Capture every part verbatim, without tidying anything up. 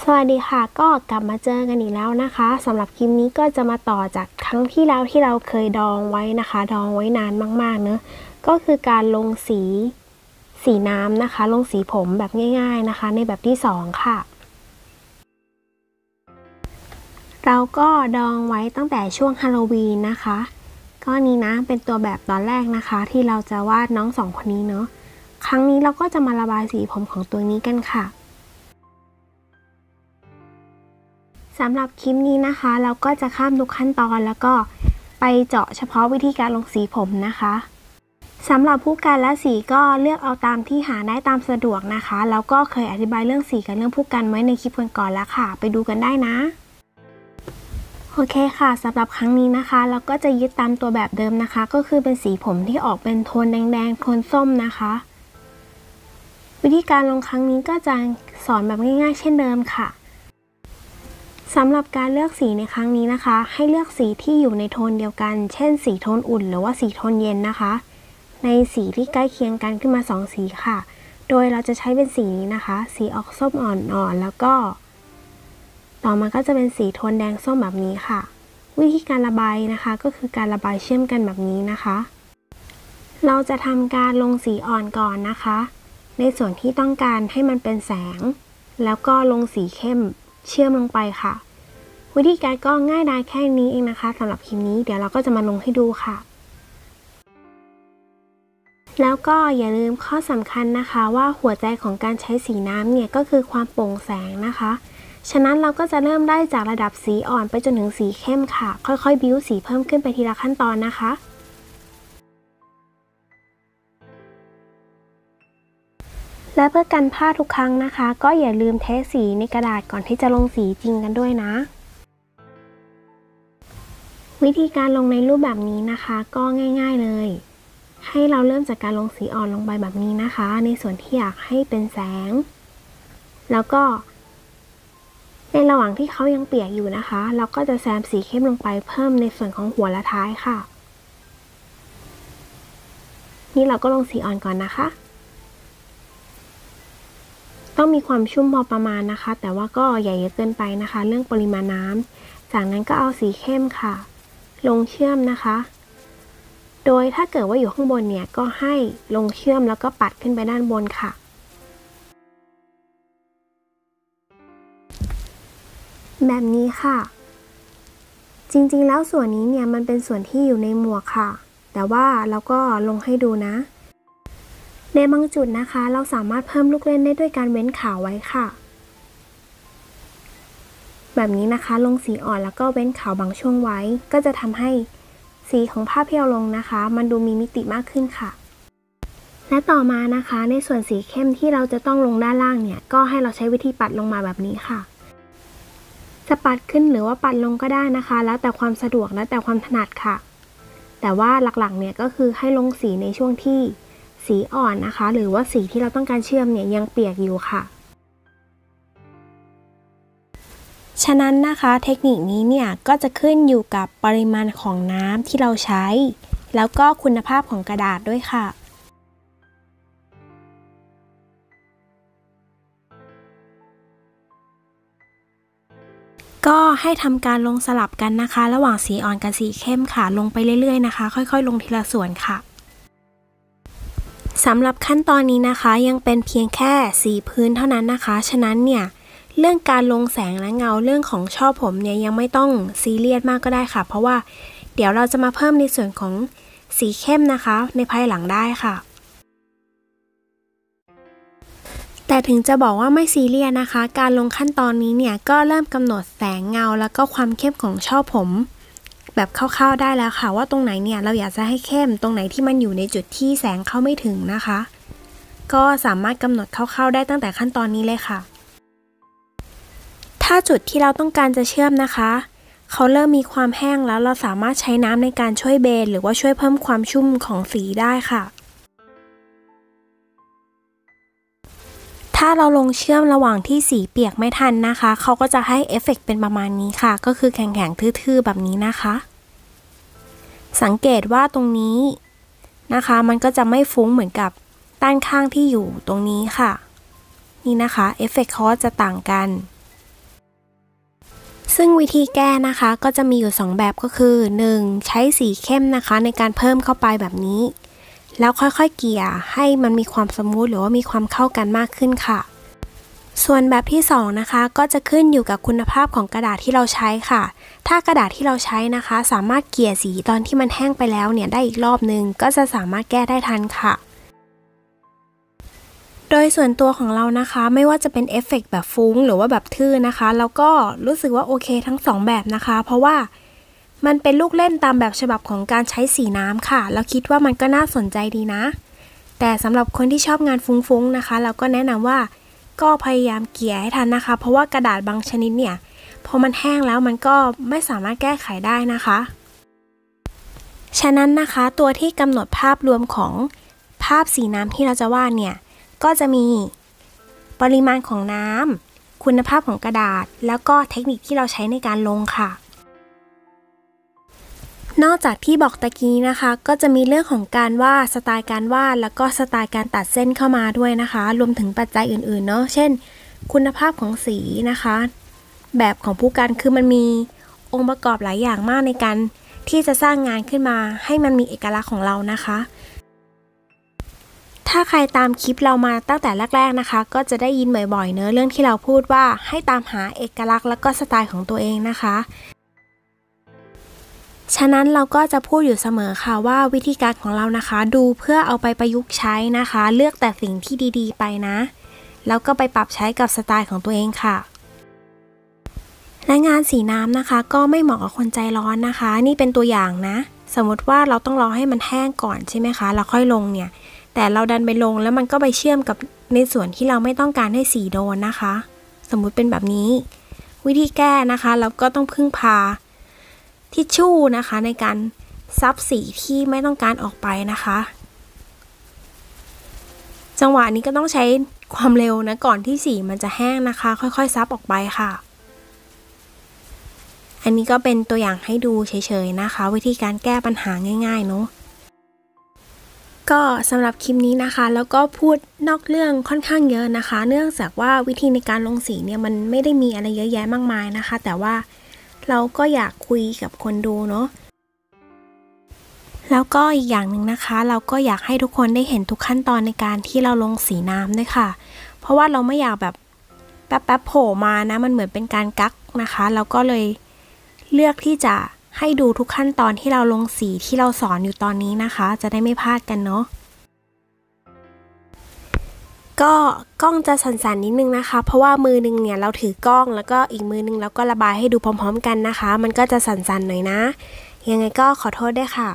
สวัสดีค่ะก็กลับมาเจอกันอีกแล้วนะคะสำหรับคลิปนี้ก็จะมาต่อจากครั้งที่แล้วที่เราเคยดองไว้นะคะดองไว้นานมากๆเนอะก็คือการลงสีสีน้ำนะคะลงสีผมแบบง่ายๆนะคะในแบบที่สองค่ะเราก็ดองไว้ตั้งแต่ช่วงฮาโลวีนนะคะก็นี้นะเป็นตัวแบบตอนแรกนะคะที่เราจะวาดน้องสองคนนี้เนอะครั้งนี้เราก็จะมาระบายสีผมของตัวนี้กันค่ะสำหรับคลิปนี้นะคะเราก็จะข้ามทุกขั้นตอนแล้วก็ไปเจาะเฉพาะวิธีการลงสีผมนะคะสำหรับผู้กันและสีก็เลือกเอาตามที่หาได้ตามสะดวกนะคะแล้วก็เคยอธิบายเรื่องสีกับเรื่องผู้กันไว้ในคลิปก่อนๆแล้วค่ะไปดูกันได้นะโอเคค่ะสำหรับครั้งนี้นะคะเราก็จะยึดตามตัวแบบเดิมนะคะก็คือเป็นสีผมที่ออกเป็นโทนแดงๆโทนส้มนะคะวิธีการลงครั้งนี้ก็จะสอนแบบง่ายๆเช่นเดิมค่ะสำหรับการเลือกสีในครั้งนี้นะคะให้เลือกสีที่อยู่ในโทนเดียวกันเช่นสีโทนอุ่นหรือว่าสีโทนเย็นนะคะในสีที่ใกล้เคียงกันขึ้นมาสองสีค่ะโดยเราจะใช้เป็นสีนี้นะคะสีออกส้มอ่อนๆแล้วก็ต่อมาก็จะเป็นสีโทนแดงส้มแบบนี้ค่ะวิธีการระบายนะคะก็คือการระบายเชื่อมกันแบบนี้นะคะเราจะทำการลงสีอ่อนก่อนนะคะในส่วนที่ต้องการให้มันเป็นแสงแล้วก็ลงสีเข้มเชื่อมลงไปค่ะวิธีการก็ง่ายดายแค่นี้เองนะคะสำหรับคลิปนี้เดี๋ยวเราก็จะมาลงให้ดูค่ะแล้วก็อย่าลืมข้อสำคัญนะคะว่าหัวใจของการใช้สีน้ำเนี่ยก็คือความโปร่งแสงนะคะฉะนั้นเราก็จะเริ่มได้จากระดับสีอ่อนไปจนถึงสีเข้มค่ะค่อยๆบิ้วสีเพิ่มขึ้นไปทีละขั้นตอนนะคะและเพื่อกันพลาดทุกครั้งนะคะก็อย่าลืมเทสีในกระดาษก่อนที่จะลงสีจริงกันด้วยนะวิธีการลงในรูปแบบนี้นะคะก็ง่ายๆเลยให้เราเริ่มจากการลงสีอ่อนลงไปแบบนี้นะคะในส่วนที่อยากให้เป็นแสงแล้วก็ในระหว่างที่เขายังเปียกอยู่นะคะเราก็จะแซมสีเข้มลงไปเพิ่มในส่วนของหัวและท้ายค่ะนี่เราก็ลงสีอ่อนก่อนนะคะต้องมีความชุ่มพอประมาณนะคะแต่ว่าก็อย่าเยอะเกินไปนะคะเรื่องปริมาณน้ำจากนั้นก็เอาสีเข้มค่ะลงเชื่อมนะคะโดยถ้าเกิดว่าอยู่ข้างบนเนี่ยก็ให้ลงเชื่อมแล้วก็ปัดขึ้นไปด้านบนค่ะแบบนี้ค่ะจริงๆแล้วส่วนนี้เนี่ยมันเป็นส่วนที่อยู่ในหมวกค่ะแต่ว่าเราก็ลงให้ดูนะในบางจุดนะคะเราสามารถเพิ่มลูกเล่นได้ด้วยการเว้นขาวไว้ค่ะแบบนี้นะคะลงสีอ่อนแล้วก็เว้นขาวบางช่วงไว้ก็จะทำให้สีของภาพที่เราลงนะคะมันดูมีมิติมากขึ้นค่ะและต่อมานะคะในส่วนสีเข้มที่เราจะต้องลงด้านล่างเนี่ยก็ให้เราใช้วิธีปัดลงมาแบบนี้ค่ะจะปัดขึ้นหรือว่าปัดลงก็ได้นะคะแล้วแต่ความสะดวกและแต่ความถนัดค่ะแต่ว่าหลักๆเนี่ยก็คือให้ลงสีในช่วงที่สีอ่อนนะคะหรือว่าสีที่เราต้องการเชื่อมเนี่ยยังเปียกอยู่ค่ะฉะนั้นนะคะเทคนิคนี้เนี่ยก็จะขึ้นอยู่กับปริมาณของน้ำที่เราใช้แล้วก็คุณภาพของกระดาษด้วยค่ะก็ให้ทำการลงสลับกันนะคะระหว่างสีอ่อนกับสีเข้มค่ะลงไปเรื่อยๆนะคะค่อยๆลงทีละส่วนค่ะสำหรับขั้นตอนนี้นะคะยังเป็นเพียงแค่สีพื้นเท่านั้นนะคะฉะนั้นเนี่ยเรื่องการลงแสงและเงาเรื่องของช่อผมเนี่ยยังไม่ต้องซีเรียสมากก็ได้ค่ะเพราะว่าเดี๋ยวเราจะมาเพิ่มในส่วนของสีเข้มนะคะในภายหลังได้ค่ะแต่ถึงจะบอกว่าไม่ซีเรียสนะคะการลงขั้นตอนนี้เนี่ยก็เริ่มกำหนดแสงเงาแล้วก็ความเข้มของช่อผมแบบคร่าวๆได้แล้วค่ะว่าตรงไหนเนี่ยเราอยากจะให้เข้มตรงไหนที่มันอยู่ในจุดที่แสงเข้าไม่ถึงนะคะก็สามารถกำหนดคร่าวๆได้ตั้งแต่ขั้นตอนนี้เลยค่ะถ้าจุดที่เราต้องการจะเชื่อมนะคะเขาเริ่มมีความแห้งแล้วเราสามารถใช้น้ำในการช่วยเบนหรือว่าช่วยเพิ่มความชุ่มของสีได้ค่ะถ้าเราลงเชื่อมระหว่างที่สีเปียกไม่ทันนะคะเขาก็จะให้เอฟเฟกต์เป็นประมาณนี้ค่ะก็คือแข็งๆทื่อๆแบบนี้นะคะสังเกตว่าตรงนี้นะคะมันก็จะไม่ฟุ้งเหมือนกับด้านข้างที่อยู่ตรงนี้ค่ะนี่นะคะเอฟเฟกต์เขาจะต่างกันซึ่งวิธีแก้นะคะก็จะมีอยู่สองแบบก็คือ หนึ่ง ใช้สีเข้มนะคะในการเพิ่มเข้าไปแบบนี้แล้วค่อยๆเกลี่ยให้มันมีความสมูทหรือว่ามีความเข้ากันมากขึ้นค่ะส่วนแบบที่สองนะคะก็จะขึ้นอยู่กับคุณภาพของกระดาษที่เราใช้ค่ะถ้ากระดาษที่เราใช้นะคะสามารถเกลี่ยสีตอนที่มันแห้งไปแล้วเนี่ยได้อีกรอบนึงก็จะสามารถแก้ได้ทันค่ะโดยส่วนตัวของเรานะคะไม่ว่าจะเป็นเอฟเฟกต์แบบฟุ้งหรือว่าแบบทื่อนะคะแล้วก็รู้สึกว่าโอเคทั้งสองแบบนะคะเพราะว่ามันเป็นลูกเล่นตามแบบฉบับของการใช้สีน้ำค่ะแล้วคิดว่ามันก็น่าสนใจดีนะแต่สำหรับคนที่ชอบงานฟุ้งๆนะคะเราก็แนะนำว่าก็พยายามเกลี่ยให้ทันนะคะเพราะว่ากระดาษบางชนิดเนี่ยพอมันแห้งแล้วมันก็ไม่สามารถแก้ไขได้นะคะฉะนั้นนะคะตัวที่กำหนดภาพรวมของภาพสีน้ำที่เราจะวาดเนี่ยก็จะมีปริมาณของน้ำคุณภาพของกระดาษแล้วก็เทคนิคที่เราใช้ในการลงค่ะนอกจากที่บอกตะกี้นะคะก็จะมีเรื่องของการวาดสไตล์การวาดแล้วก็สไตล์การตัดเส้นเข้ามาด้วยนะคะรวมถึงปัจจัยอื่นๆเนาะเช่นคุณภาพของสีนะคะแบบของผู้กันคือมันมีองค์ประกอบหลายอย่างมากในการที่จะสร้างงานขึ้นมาให้มันมีเอกลักษณ์ของเรานะคะถ้าใครตามคลิปเรามาตั้งแต่แรกๆนะคะก็จะได้ยินบ่อยๆเนอะเรื่องที่เราพูดว่าให้ตามหาเอกลักษณ์แล้วก็สไตล์ของตัวเองนะคะฉะนั้นเราก็จะพูดอยู่เสมอค่ะว่าวิธีการของเรานะคะดูเพื่อเอาไปประยุกต์ใช้นะคะเลือกแต่สิ่งที่ดีๆไปนะแล้วก็ไปปรับใช้กับสไตล์ของตัวเองค่ะและงานสีน้ำนะคะก็ไม่เหมาะกับคนใจร้อนนะคะนี่เป็นตัวอย่างนะสมมติว่าเราต้องรอให้มันแห้งก่อนใช่ไหมคะแล้วค่อยลงเนี่ยแต่เราดันไปลงแล้วมันก็ไปเชื่อมกับในส่วนที่เราไม่ต้องการให้สีโดนนะคะสมมุติเป็นแบบนี้วิธีแก้นะคะเราก็ต้องพึ่งพาทิชชู่นะคะในการซับสีที่ไม่ต้องการออกไปนะคะจังหวะนี้ก็ต้องใช้ความเร็วนะก่อนที่สีมันจะแห้งนะคะค่อยๆซับออกไปค่ะอันนี้ก็เป็นตัวอย่างให้ดูเฉยๆนะคะวิธีการแก้ปัญหาง่ายๆเนาะก็สำหรับคลิปนี้นะคะแล้วก็พูดนอกเรื่องค่อนข้างเยอะนะคะเนื่องจากว่าวิธีในการลงสีเนี่ยมันไม่ได้มีอะไรเยอะแยะมากมายนะคะแต่ว่าเราก็อยากคุยกับคนดูเนาะแล้วก็อีกอย่างหนึ่งนะคะเราก็อยากให้ทุกคนได้เห็นทุกขั้นตอนในการที่เราลงสีน้ำด้วยค่ะเพราะว่าเราไม่อยากแบบแป๊บๆโผล่มานะมันเหมือนเป็นการกักนะคะเราก็เลยเลือกที่จะให้ดูทุกขั้นตอนที่เราลงสีที่เราสอนอยู่ตอนนี้นะคะจะได้ไม่พลาดกันเนาะก็กล้องจะสั่นๆนิดนึงนะคะเพราะว่ามือนึงเนี่ยเราถือกล้องแล้วก็อีกมือนึงเราก็ระบายให้ดูพร้อมๆกันนะคะมันก็จะสั่นๆหน่อยนะยังไงก็ขอโทษด้วยค่ะ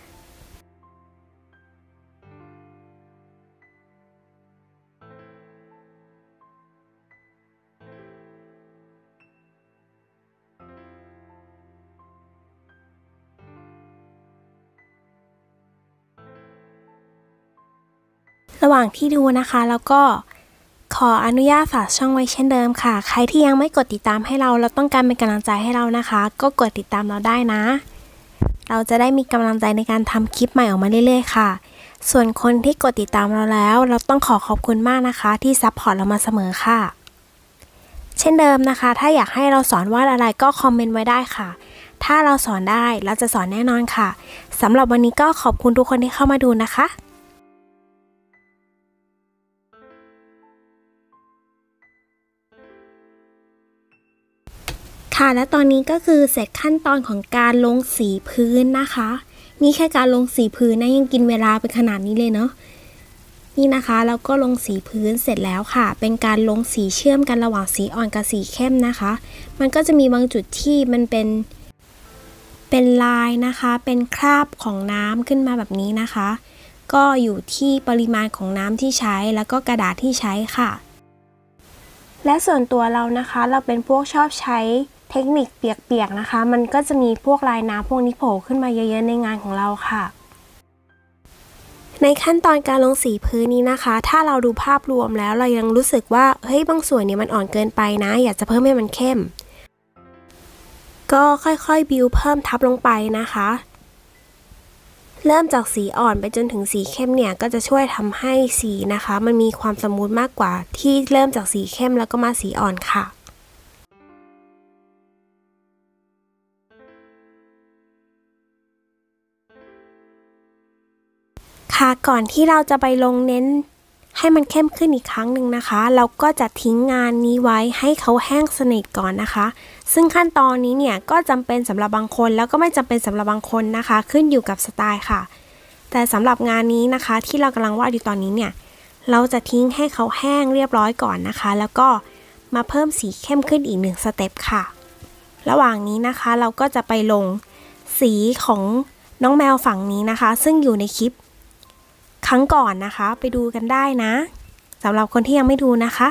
ระหว่างที่ดูนะคะแล้วก็ขออนุญาตฝากช่องไว้เช่นเดิมค่ะใครที่ยังไม่กดติดตามให้เราแล้วต้องการเป็นกำลังใจให้เรานะคะก็กดติดตามเราได้นะเราจะได้มีกำลังใจในการทำคลิปใหม่ออกมาเรื่อยๆค่ะส่วนคนที่กดติดตามเราแล้วเราต้องขอขอบคุณมากนะคะที่ซัพพอร์ตเรามาเสมอค่ะเช่นเดิมนะคะถ้าอยากให้เราสอนวาดอะไรก็คอมเมนต์ไว้ได้ค่ะถ้าเราสอนได้เราจะสอนแน่นอนค่ะสำหรับวันนี้ก็ขอบคุณทุกคนที่เข้ามาดูนะคะค่ะและตอนนี้ก็คือเสร็จขั้นตอนของการลงสีพื้นนะคะนี่แค่การลงสีพื้นนะยังกินเวลาไปขนาดนี้เลยเนาะนี่นะคะเราก็ลงสีพื้นเสร็จแล้วค่ะเป็นการลงสีเชื่อมกันระหว่างสีอ่อนกับสีเข้มนะคะมันก็จะมีบางจุดที่มันเป็นเป็นลายนะคะเป็นคราบของน้ำขึ้นมาแบบนี้นะคะก็อยู่ที่ปริมาณของน้ำที่ใช้แล้วก็กระดาษที่ใช้ค่ะและส่วนตัวเรานะคะเราเป็นพวกชอบใช้เทคนิคเปียกๆนะคะมันก็จะมีพวกลายน้ำพวกนี้โผล่ขึ้นมาเยอะๆในงานของเราค่ะในขั้นตอนการลงสีพื้นนี้นะคะถ้าเราดูภาพรวมแล้วเรายังรู้สึกว่าเฮ้ยบางส่วนเนี่ยมันอ่อนเกินไปนะอยากจะเพิ่มให้มันเข้มก็ค่อยๆบิวเพิ่มทับลงไปนะคะเริ่มจากสีอ่อนไปจนถึงสีเข้มเนี่ยก็จะช่วยทำให้สีนะคะมันมีความสมูทมากกว่าที่เริ่มจากสีเข้มแล้วก็มาสีอ่อนค่ะก่อนที่เราจะไปลงเน้นให้มันเข้มขึ้นอีกครั้งหนึ่งนะคะเราก็จะทิ้งงานนี้ไว้ให้เขาแห้งสนิทก่อนนะคะซึ่งขั้นตอนนี้เนี่ยก็จำเป็นสำหรับบางคนแล้วก็ไม่จำเป็นสำหรับบางคนนะคะขึ้นอยู่กับสไตล์ค่ะแต่สำหรับงานนี้นะคะที่เรากำลังวาดอยู่ตอนนี้เนี่ยเราจะทิ้งให้เขาแห้งเรียบร้อยก่อนนะคะแล้วก็มาเพิ่มสีเข้มขึ้นอีกหนึ่งสเต็ปค่ะระหว่างนี้นะคะเราก็จะไปลงสีของน้องแมวฝั่งนี้นะคะซึ่งอยู่ในคลิปครั้งก่อนนะคะไปดูกันได้นะสำหรับคนที่ยังไม่ดูนะคะ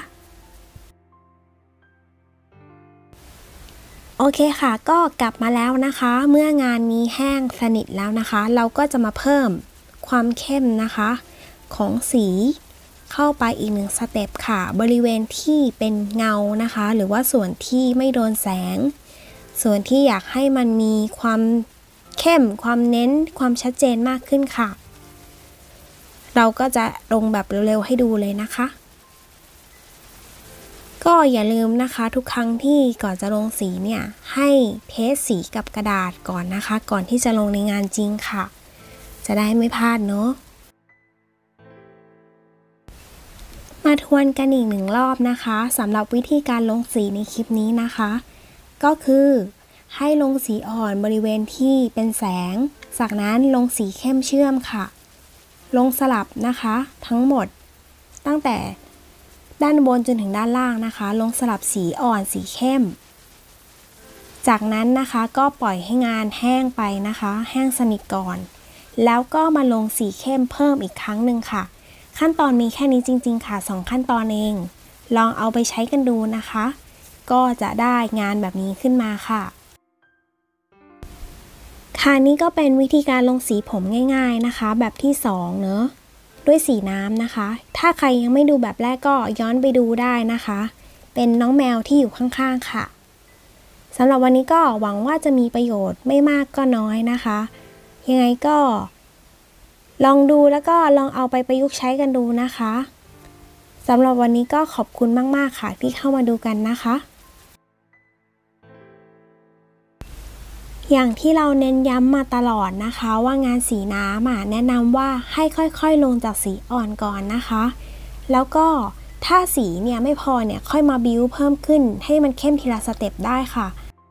โอเคค่ะก็กลับมาแล้วนะคะเมื่องานนี้แห้งสนิทแล้วนะคะเราก็จะมาเพิ่มความเข้มนะคะของสีเข้าไปอีกหนึ่งสเต็ปค่ะบริเวณที่เป็นเงานะคะหรือว่าส่วนที่ไม่โดนแสงส่วนที่อยากให้มันมีความเข้มความเน้นความชัดเจนมากขึ้นค่ะเราก็จะลงแบบเร็วๆให้ดูเลยนะคะก็อย่าลืมนะคะทุกครั้งที่ก่อนจะลงสีเนี่ยให้เทสสีกับกระดาษก่อนนะคะก่อนที่จะลงในงานจริงค่ะจะได้ไม่พลาดเนาะมาทวนกันอีกหนึ่งรอบนะคะสำหรับวิธีการลงสีในคลิปนี้นะคะก็คือให้ลงสีอ่อนบริเวณที่เป็นแสงจากนั้นลงสีเข้มเชื่อมค่ะลงสลับนะคะทั้งหมดตั้งแต่ด้านบนจนถึงด้านล่างนะคะลงสลับสีอ่อนสีเข้มจากนั้นนะคะก็ปล่อยให้งานแห้งไปนะคะแห้งสนิทก่อนแล้วก็มาลงสีเข้มเพิ่มอีกครั้งหนึ่งค่ะขั้นตอนมีแค่นี้จริงๆค่ะสองขั้นตอนเองลองเอาไปใช้กันดูนะคะก็จะได้งานแบบนี้ขึ้นมาค่ะค่ะนี่ก็เป็นวิธีการลงสีผมง่ายๆนะคะแบบที่สองเนอะด้วยสีน้ำนะคะถ้าใครยังไม่ดูแบบแรกก็ย้อนไปดูได้นะคะเป็นน้องแมวที่อยู่ข้างๆค่ะสำหรับวันนี้ก็หวังว่าจะมีประโยชน์ไม่มากก็น้อยนะคะยังไงก็ลองดูแล้วก็ลองเอาไปประยุกต์ใช้กันดูนะคะสำหรับวันนี้ก็ขอบคุณมากๆค่ะที่เข้ามาดูกันนะคะอย่างที่เราเน้นย้ำมาตลอดนะคะว่างานสีน้ำอ่ะแนะนำว่าให้ค่อยๆลงจากสีอ่อนก่อนนะคะแล้วก็ถ้าสีเนี่ยไม่พอเนี่ยค่อยมาบิ้วเพิ่มขึ้นให้มันเข้มทีละสเต็ปได้ค่ะ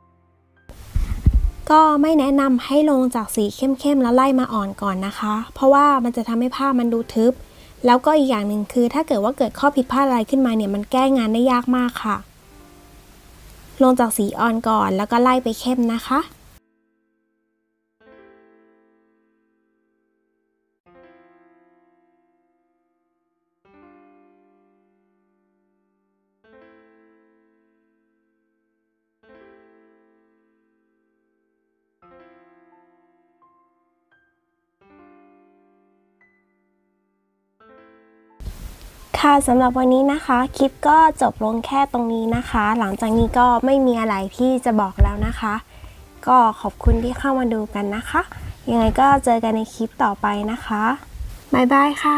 ก็ไม่แนะนำให้ลงจากสีเข้มๆแล้วไล่มาอ่อนก่อนนะคะเพราะว่ามันจะทำให้ภาพมันดูทึบแล้วก็อีกอย่างหนึ่งคือถ้าเกิดว่าเกิดข้อผิดพลาดอะไรขึ้นมาเนี่ยมันแก้งานได้ยากมากค่ะลงจากสีอ่อนก่อนแล้วก็ไล่ไปเข้มนะคะค่ะสำหรับวันนี้นะคะคลิปก็จบลงแค่ตรงนี้นะคะหลังจากนี้ก็ไม่มีอะไรที่จะบอกแล้วนะคะก็ขอบคุณที่เข้ามาดูกันนะคะยังไงก็เจอกันในคลิปต่อไปนะคะบ๊ายบายค่ะ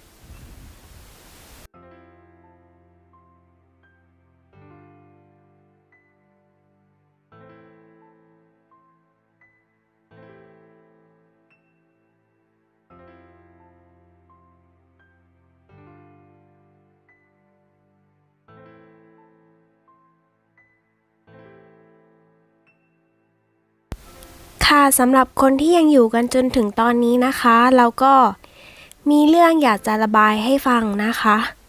ค่ะสำหรับคนที่ยังอยู่กันจนถึงตอนนี้นะคะเราก็มีเรื่องอยากจะระบายให้ฟังนะคะ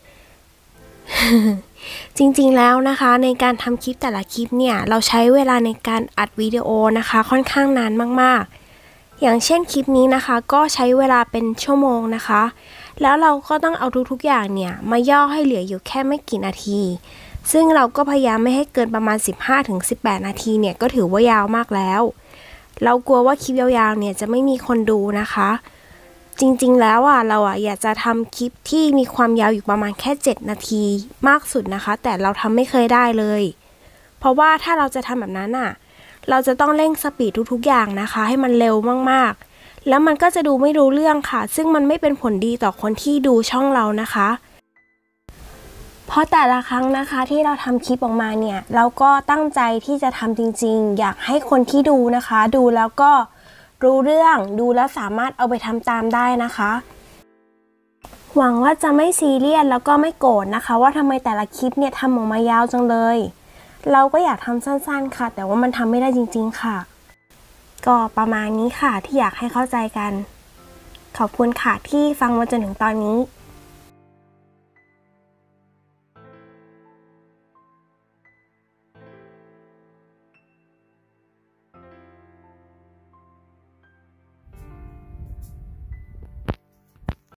จริงๆแล้วนะคะในการทำคลิปแต่ละคลิปเนี่ยเราใช้เวลาในการอัดวิดีโอนะคะค่อนข้างนานมากๆอย่างเช่นคลิปนี้นะคะก็ใช้เวลาเป็นชั่วโมงนะคะแล้วเราก็ต้องเอาทุกๆอย่างเนี่ยมาย่อให้เหลืออยู่แค่ไม่กี่นาทีซึ่งเราก็พยายามไม่ให้เกินประมาณ สิบห้าถึงสิบแปด นาทีเนี่ยก็ถือว่ายาวมากแล้วเรากลัวว่าคลิปยาวๆเนี่ยจะไม่มีคนดูนะคะจริงๆแล้วอ่ะเราอ่ะอยากจะทำคลิปที่มีความยาวอยู่ประมาณแค่เจ็ดนาทีมากสุดนะคะแต่เราทำไม่เคยได้เลยเพราะว่าถ้าเราจะทำแบบนั้นอ่ะเราจะต้องเร่งสปีดทุกๆอย่างนะคะให้มันเร็วมากๆแล้วมันก็จะดูไม่รู้เรื่องค่ะซึ่งมันไม่เป็นผลดีต่อคนที่ดูช่องเรานะคะเพราะแต่ละครั้งนะคะที่เราทำคลิปออกมาเนี่ยเราก็ตั้งใจที่จะทำจริงๆอยากให้คนที่ดูนะคะดูแล้วก็รู้เรื่องดูแล้วสามารถเอาไปทำตามได้นะคะหวังว่าจะไม่ซีเรียสแล้วก็ไม่โกรธนะคะว่าทำไมแต่ละคลิปเนี่ยทำออกมายาวจังเลยเราก็อยากทำสั้นๆค่ะแต่ว่ามันทำไม่ได้จริงๆค่ะก็ประมาณนี้ค่ะที่อยากให้เข้าใจกันขอบคุณค่ะที่ฟังมาจนถึงตอนนี้